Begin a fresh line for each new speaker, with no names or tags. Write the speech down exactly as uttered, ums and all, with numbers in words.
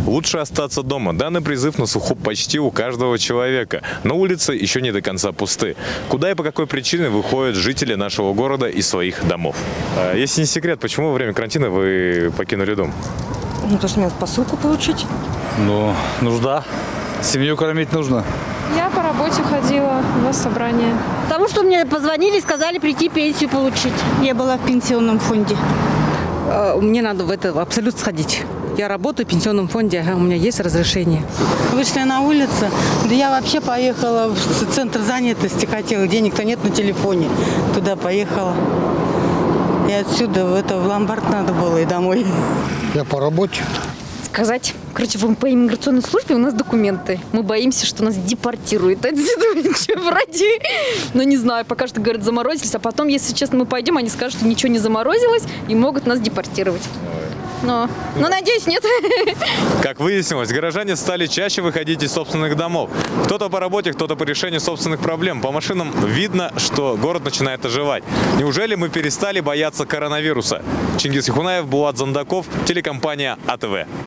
Лучше остаться дома. Данный призыв на слуху почти у каждого человека. Но улицы еще не до конца пусты. Куда и по какой причине выходят жители нашего города из своих домов? Если не секрет, почему во время карантина вы покинули дом?
Ну, то, что мне посылку получить.
Ну, нужда. Семью кормить нужно.
Я по работе ходила на собрание.
Потому что мне позвонили, сказали прийти пенсию получить. Я была в пенсионном фонде.
Мне надо в это абсолют сходить. Я работаю в пенсионном фонде, у меня есть разрешение.
Вышли на улицу, да я вообще поехала в центр занятости, хотела, денег-то нет на телефоне. Туда поехала. И отсюда в, это, в ломбард надо было и домой.
Я по работе.
Сказать. Короче, по иммиграционной службе у нас документы. Мы боимся, что нас депортируют отсюда. Что, вроде. Ну, не знаю, пока что, говорят, заморозились. А потом, если честно, мы пойдем, они скажут, что ничего не заморозилось и могут нас депортировать. Но, но надеюсь, нет.
Как выяснилось, горожане стали чаще выходить из собственных домов. Кто-то по работе, кто-то по решению собственных проблем. По машинам видно, что город начинает оживать. Неужели мы перестали бояться коронавируса? Чингис Ихунаев, Булат Зандаков, телекомпания А Тэ Вэ.